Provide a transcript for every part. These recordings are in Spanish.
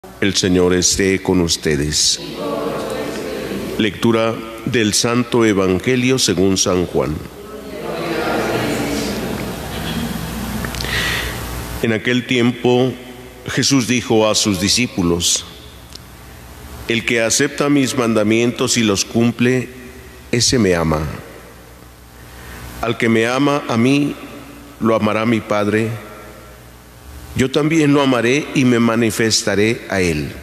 El Señor esté con ustedes. Lectura del Santo Evangelio según San Juan. En aquel tiempo Jesús dijo a sus discípulos: el que acepta mis mandamientos y los cumple, ese me ama. Al que me ama a mí, lo amará mi Padre. Yo también lo amaré y me manifestaré a él.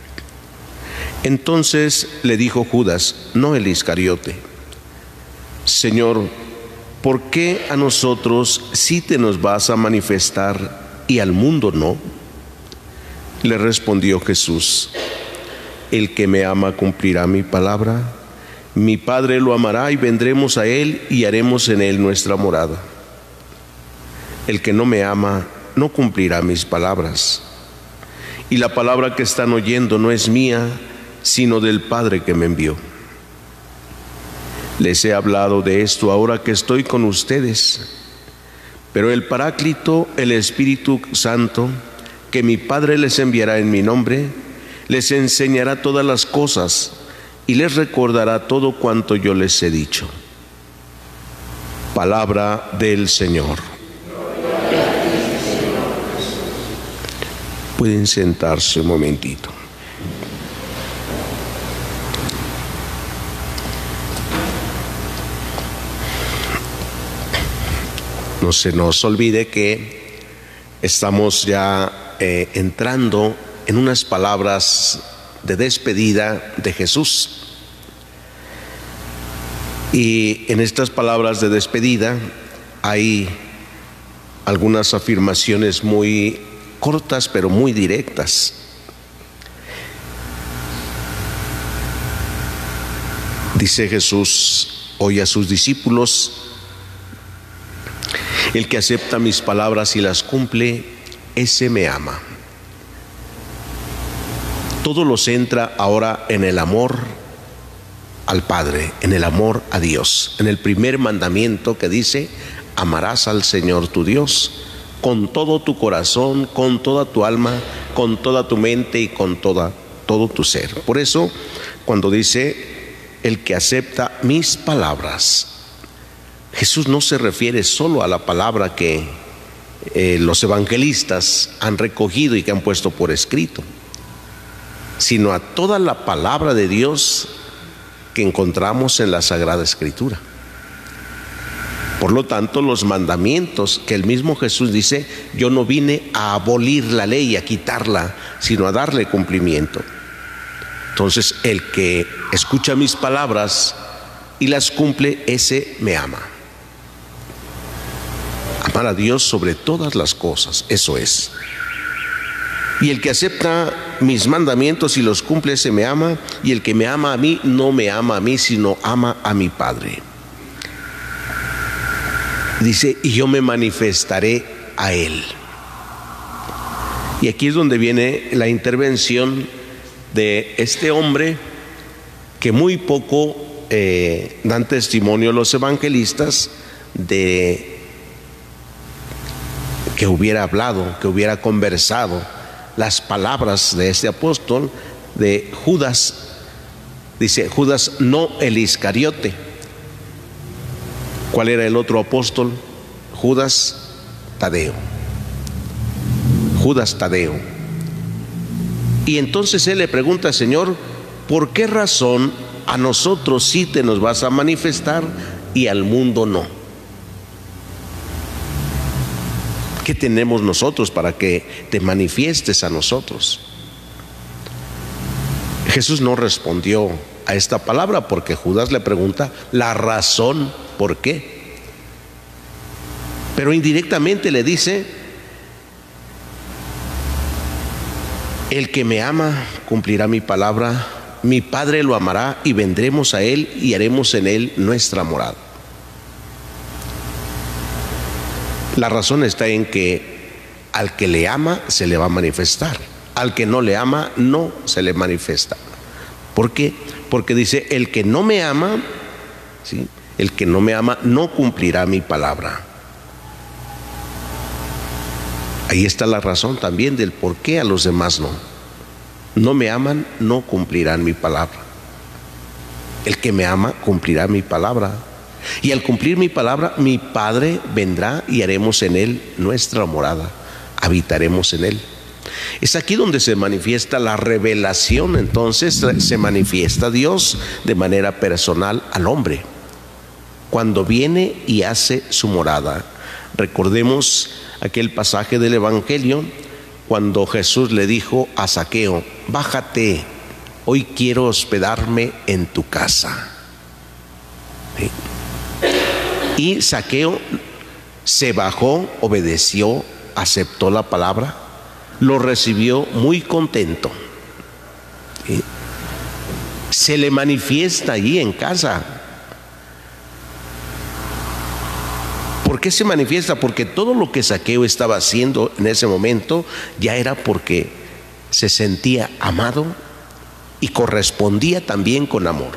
Entonces le dijo Judas, no el Iscariote: Señor, ¿por qué a nosotros sí te nos vas a manifestar y al mundo no? Le respondió Jesús: el que me ama cumplirá mi palabra. Mi Padre lo amará y vendremos a él y haremos en él nuestra morada. El que no me ama no cumplirá mis palabras. Y la palabra que están oyendo no es mía, sino del Padre que me envió. Les he hablado de esto ahora que estoy con ustedes, pero el Paráclito, el Espíritu Santo, que mi Padre les enviará en mi nombre, les enseñará todas las cosas y les recordará todo cuanto yo les he dicho. Palabra del Señor. Pueden sentarse un momentito. No se nos olvide que estamos ya entrando en unas palabras de despedida de Jesús. Y en estas palabras de despedida hay algunas afirmaciones muy cortas pero muy directas. Dice Jesús hoy a sus discípulos: el que acepta mis palabras y las cumple, ese me ama. Todo lo centra ahora en el amor al Padre, en el amor a Dios, en el primer mandamiento que dice: amarás al Señor tu Dios con todo tu corazón, con toda tu alma, con toda tu mente y con todo tu ser. Por eso, cuando dice el que acepta mis palabras, Jesús no se refiere solo a la palabra que los evangelistas han recogido y que han puesto por escrito, sino a toda la palabra de Dios que encontramos en la Sagrada Escritura. Por lo tanto, los mandamientos que el mismo Jesús dice: yo no vine a abolir la ley, a quitarla, sino a darle cumplimiento. Entonces, el que escucha mis palabras y las cumple, ese me ama. Amar a Dios sobre todas las cosas, eso es. Y el que acepta mis mandamientos y los cumple, ese me ama. Y el que me ama a mí, no me ama a mí, sino ama a mi Padre. Dice: y yo me manifestaré a él. Y aquí es donde viene la intervención de este hombre que muy poco dan testimonio los evangelistas de que hubiera hablado, que hubiera conversado las palabras de este apóstol, de Judas. Dice Judas, no el Iscariote. ¿Cuál era el otro apóstol? Judas Tadeo. Judas Tadeo. Y entonces él le pregunta: Señor, ¿por qué razón a nosotros sí te nos vas a manifestar y al mundo no? ¿Qué tenemos nosotros para que te manifiestes a nosotros? Jesús no respondió a esta palabra porque Judas le pregunta la razón por qué. Pero indirectamente le dice: el que me ama cumplirá mi palabra, mi Padre lo amará y vendremos a él y haremos en él nuestra morada. La razón está en que al que le ama se le va a manifestar, al que no le ama no se le manifiesta. ¿Por qué? Porque dice: el que no me ama, ¿sí?, el que no me ama no cumplirá mi palabra. Ahí está la razón también del por qué a los demás no. no me aman, no cumplirán mi palabra. El que me ama, cumplirá mi palabra. Y al cumplir mi palabra, mi Padre vendrá y haremos en él nuestra morada. Habitaremos en él. Es aquí donde se manifiesta la revelación. Entonces se manifiesta Dios de manera personal al hombre, cuando viene y hace su morada. Recordemos aquel pasaje del Evangelio cuando Jesús le dijo a Zaqueo: bájate, hoy quiero hospedarme en tu casa. ¿Sí? Y Zaqueo se bajó, obedeció, aceptó la palabra, lo recibió muy contento. ¿Sí? Se le manifiesta allí en casa. ¿Por qué se manifiesta? Porque todo lo que Zaqueo estaba haciendo en ese momento ya era porque se sentía amado y correspondía también con amor.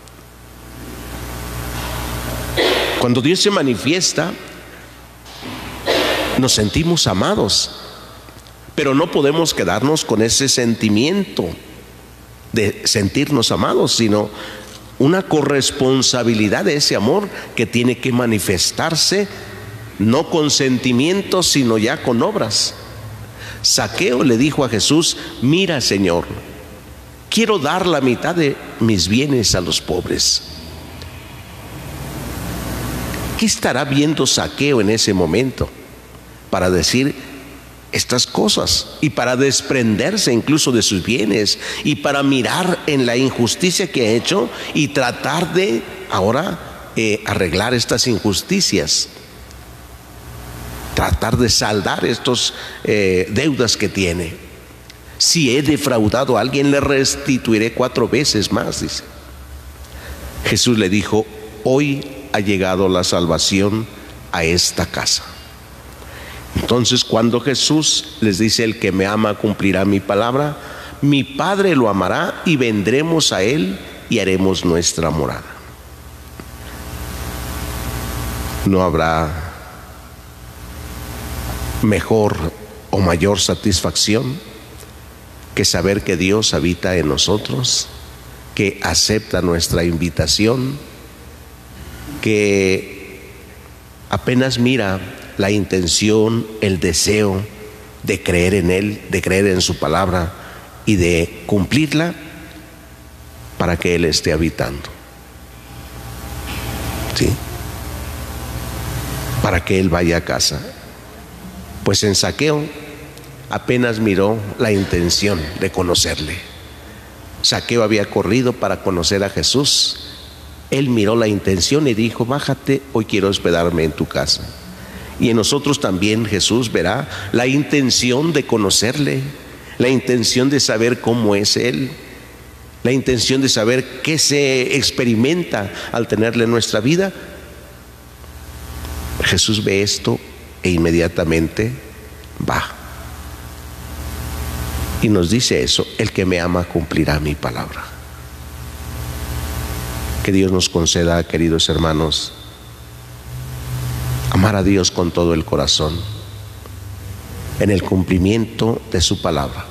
Cuando Dios se manifiesta, nos sentimos amados, pero no podemos quedarnos con ese sentimiento de sentirnos amados, sino una corresponsabilidad de ese amor que tiene que manifestarse no con sentimientos, sino ya con obras. Zaqueo le dijo a Jesús: mira, Señor, quiero dar la mitad de mis bienes a los pobres. ¿Qué estará viendo Zaqueo en ese momento para decir estas cosas y para desprenderse incluso de sus bienes y para mirar en la injusticia que ha hecho y tratar de ahora arreglar estas injusticias, tratar de saldar estos deudas que tiene? Si he defraudado a alguien, le restituiré 4 veces más, dice. Jesús le dijo: hoy ha llegado la salvación a esta casa. Entonces, cuando Jesús les dice: el que me ama cumplirá mi palabra, mi Padre lo amará y vendremos a él y haremos nuestra morada. No habrá mejor o mayor satisfacción que saber que Dios habita en nosotros, que acepta nuestra invitación, que apenas mira la intención, el deseo de creer en Él, de creer en su palabra y de cumplirla para que Él esté habitando. ¿Sí? Para que Él vaya a casa. Pues en Zaqueo apenas miró la intención de conocerle. Zaqueo había corrido para conocer a Jesús. Él miró la intención y dijo: bájate, hoy quiero hospedarme en tu casa. Y en nosotros también Jesús verá la intención de conocerle, la intención de saber cómo es Él, la intención de saber qué se experimenta al tenerle en nuestra vida. Jesús ve esto e inmediatamente va. Y nos dice eso: el que me ama cumplirá mi palabra. Que Dios nos conceda, queridos hermanos, amar a Dios con todo el corazón, en el cumplimiento de su palabra.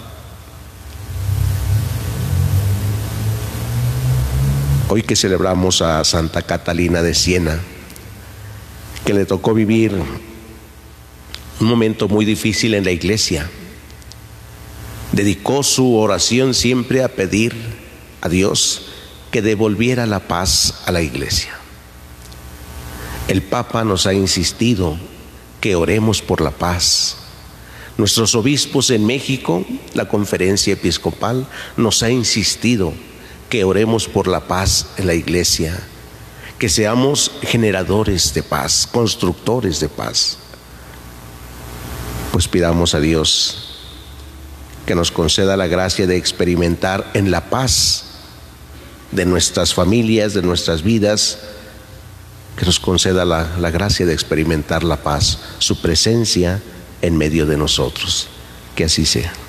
Hoy que celebramos a Santa Catalina de Siena, que le tocó vivir un momento muy difícil en la iglesia, dedicó su oración siempre a pedir a Dios que devolviera la paz a la iglesia. El Papa nos ha insistido que oremos por la paz. Nuestros obispos en México, la Conferencia Episcopal, nos ha insistido que oremos por la paz en la iglesia, que seamos generadores de paz, constructores de paz. Pues pidamos a Dios que nos conceda la gracia de experimentar en la paz de nuestras familias, de nuestras vidas, que nos conceda la gracia de experimentar la paz, su presencia en medio de nosotros. Que así sea.